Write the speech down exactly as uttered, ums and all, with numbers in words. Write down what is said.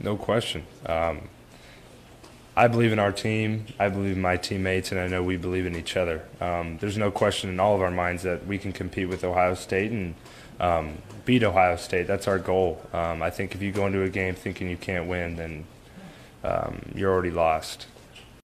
no question. Um, I believe in our team. I believe in my teammates, and I know we believe in each other. Um, there's no question in all of our minds that we can compete with Ohio State and um, beat Ohio State. That's our goal. Um, I think if you go into a game thinking you can't win, then um, you're already lost.